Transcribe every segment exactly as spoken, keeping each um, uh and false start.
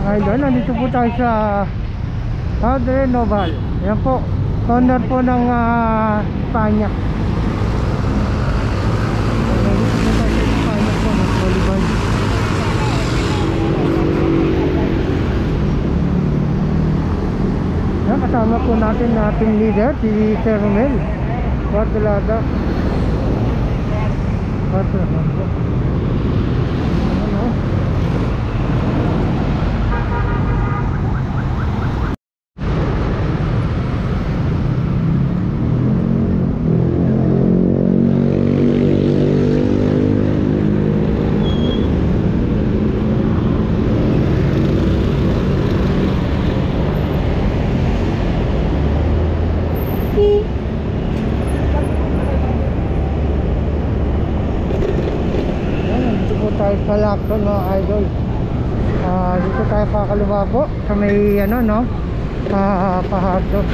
idol, nandito po tayo sa Padre Noval. Yan po, corner po ng uh, Panya. Nandito po tayo sa Panya po ng volleyball. Yan, kasama po natin na team leader, si Sir Romel Bartolada. Bartolada po. Kalakson mga idol, uh, dito tayo kakaluwa po sa may ano no uh, pahado.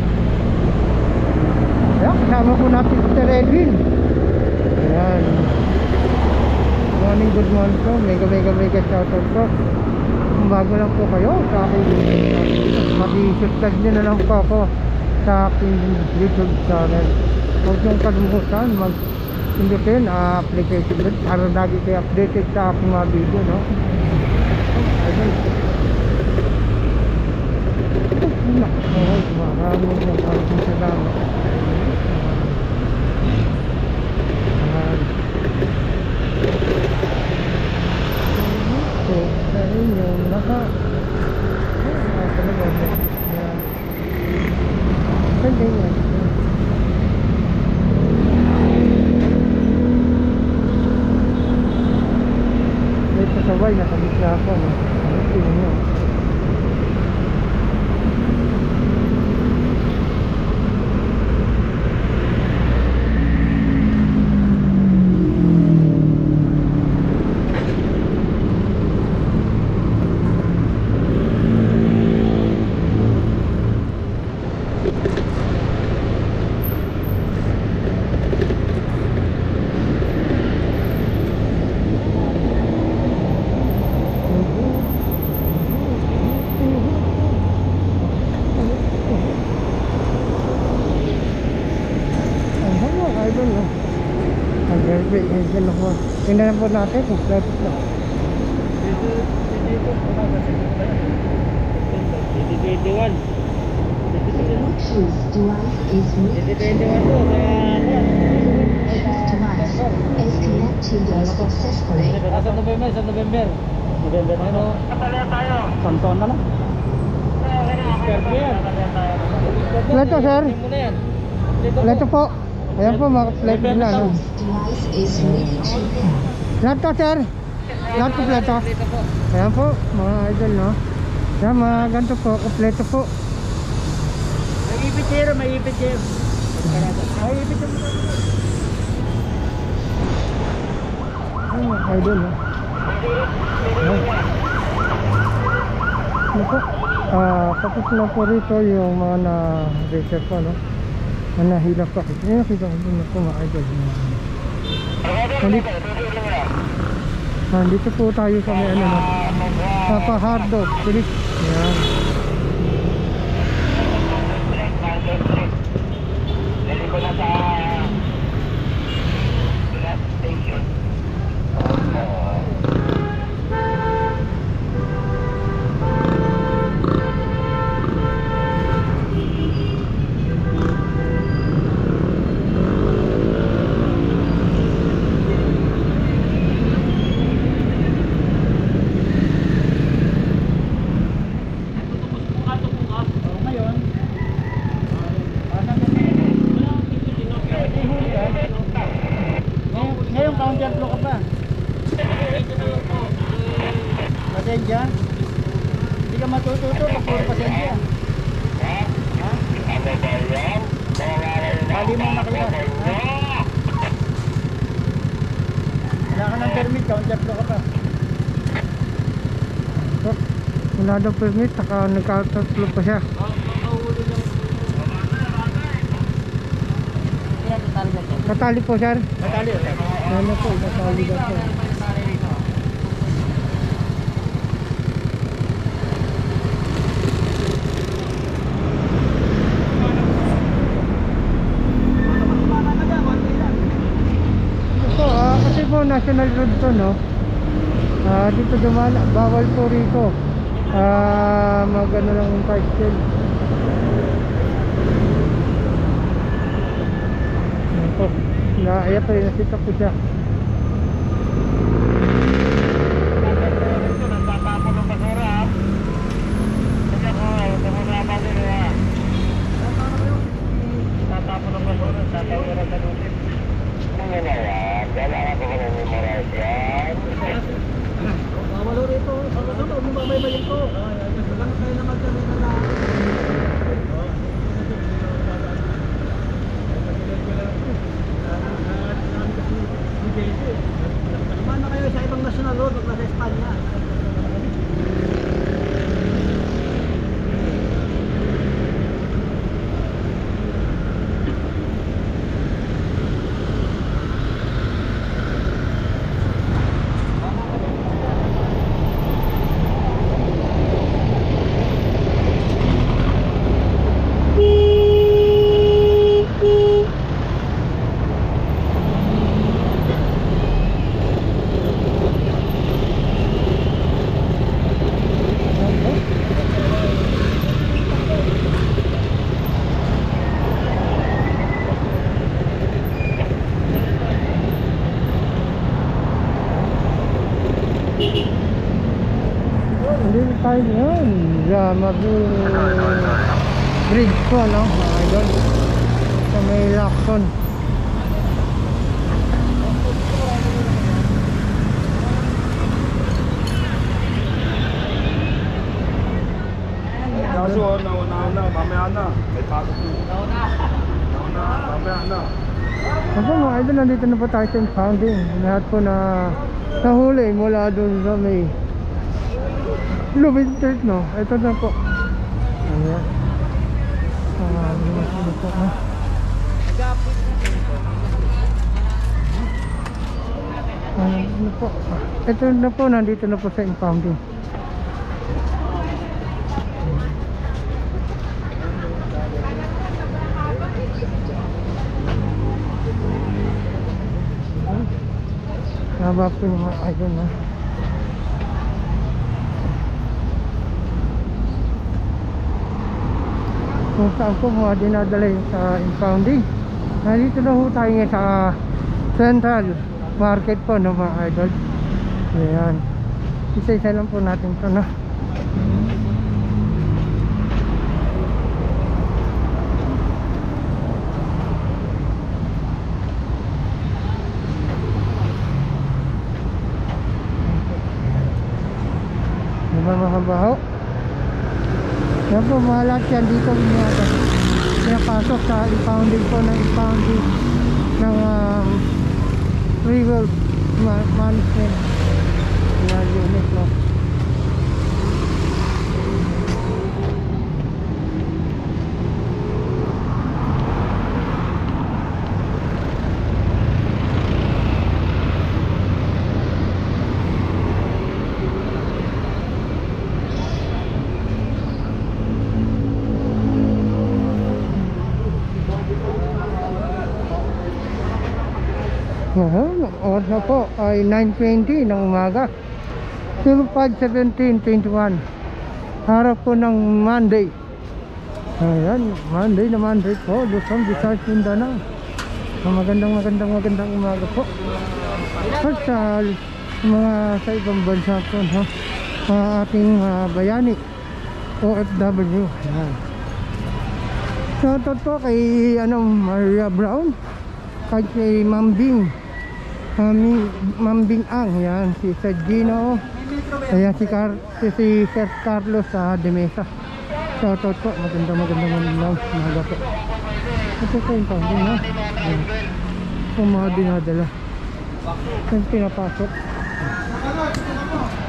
Ayan, kasama po natin si Sir Edwin. Ayan, morning, good morning po, mega mega mega shoutout po. Kung bago lang po kayo sa aking mag-i-subscribe nyo na lang po ako sa aking YouTube channel. Huwag niyong kalimutan mag pindutin uh, application din para lagi kayo updated sa aking mga video, no? Ayun. Oh, maraming maraming salamat. So, sa inyong naka ah, talaga yan. Ganda yan. Sabay, nakabigla ako, no? Tingnan nyo. Tingnan po natin kung flat ito. twenty-one. Sa November, sa November. November ano? Katalian tayo. Santon na lang. Flat ito, sir. Flat ito po. Ayan po, mga flat na ano. Lahat to, sir. Lahat kompleto. Ayan po, mga idol, no? Ayan, mga ganito po, kompleto po. May ipit chair, may ipit chair. May ipit chair. Ayan, mga idol, no? Ayan po. Ah, tapos na po rito yung mga na-reserve po, no? Na nahilap pa. Ayan, nakita ko din po, mga idol. Nandito, nandito po tayo sa may ano no, Papahardo Street. Ayan. Nandito na sa station. Pasensya? Hindi ka matututo pag puro pasensya. Ha? Bali mo nakita. Wala ka ng permit, counter flow ka pa. So, wala daw permit, saka nag-counter flow pa siya. Natali po, sir. Natali, sir. Ano po, natali daw po. national road to, no? Ah, dito dumaan, bawal po rito. Ah, mag ano lang yung tricycle. Ayan po. Na, ayan po, nasita po siya. Bawal rito. Bawal rito. Huwag mo babaybayin ko. Lang kayo naman kami na lang. Naman na kayo sa ibang national road. Huwag na sa Espanya. Hindi tayo yun sa Mabu bridge po, no? Mga idol, sa may Lacson. Kaso, nauna na, mamaya na. May pasok na. Nauna. Nauna, mamaya na. Ako mga idol, nandito na po tayo sa impounding. Lahat po na nahuli mula doon sa may Lubin Church, no? Ito na po. Ayan. Ah, ano po, ha? Ano po? Ito na po, nandito na po sa impounding. Haba po yung mga idol, ha? Kung saan po mga dinadala yung sa impounding. Nandito na po tayo ngayon sa Central Market po, no, mga idol. Ayan. Isa-isa lang po natin ito, no? Diba mga baho? Yan po mga lahat yan dito mga pinapasok sa impounding po ng impounding ng um, free world management na unit, no? Ngayon, oras na po ay nine twenty ng umaga, zero five seventeen twenty-one, harap po ng Monday. Ayan, Monday na Monday po, Luzon, Visayas, Mindanao. Magandang magandang magandang umaga po. At sa mga sa ibang bansa po, no? Uh, ating uh, bayani O F W. Ayan. Shoutout po kay ano, Maria Brown, kay, kay Mambing Mami, Mambing Ang, yan, si Sergino, ayan, si, Car si, si Sir Carlos sa uh, Demesa. Shoutout po, maganda maganda maganda umaga po. Ito po yung pangin, no? Ayan, yung mga dinadala yung pinapasok.